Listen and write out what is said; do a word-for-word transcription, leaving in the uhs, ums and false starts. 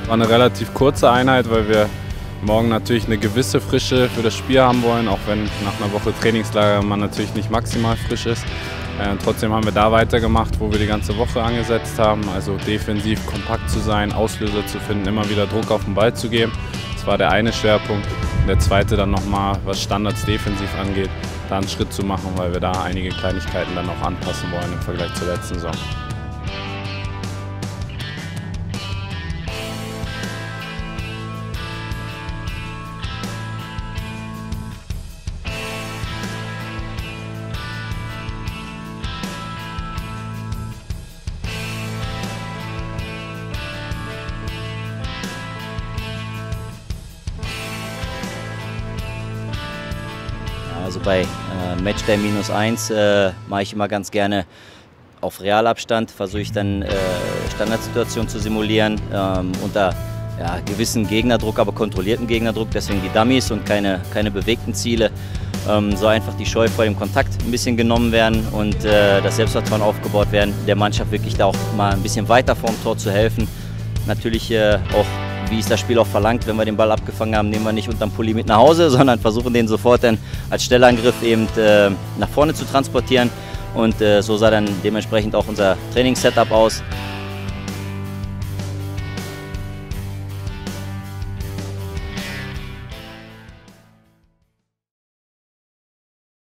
War eine relativ kurze Einheit, weil wir morgen natürlich eine gewisse Frische für das Spiel haben wollen, auch wenn nach einer Woche Trainingslager man natürlich nicht maximal frisch ist. Äh, trotzdem haben wir da weitergemacht, wo wir die ganze Woche angesetzt haben, also defensiv kompakt zu sein, Auslöser zu finden, immer wieder Druck auf den Ball zu geben. Das war der eine Schwerpunkt. Und der zweite dann nochmal, was Standards defensiv angeht, da einen Schritt zu machen, weil wir da einige Kleinigkeiten dann noch anpassen wollen im Vergleich zur letzten Saison. Also bei äh, Matchday minus eins äh, mache ich immer ganz gerne auf Realabstand, versuche ich dann äh, Standardsituationen zu simulieren, ähm, unter ja, gewissen Gegnerdruck, aber kontrollierten Gegnerdruck, deswegen die Dummies und keine, keine bewegten Ziele. Ähm, so einfach die Scheu vor dem Kontakt ein bisschen genommen werden und äh, das Selbstvertrauen aufgebaut werden, der Mannschaft wirklich da auch mal ein bisschen weiter vorm Tor zu helfen. Natürlich äh, auch, wie es das Spiel auch verlangt, wenn wir den Ball abgefangen haben, nehmen wir nicht unterm Pulli mit nach Hause, sondern versuchen den sofort dann als Stellangriff eben äh, nach vorne zu transportieren. Und äh, so sah dann dementsprechend auch unser Trainingssetup aus.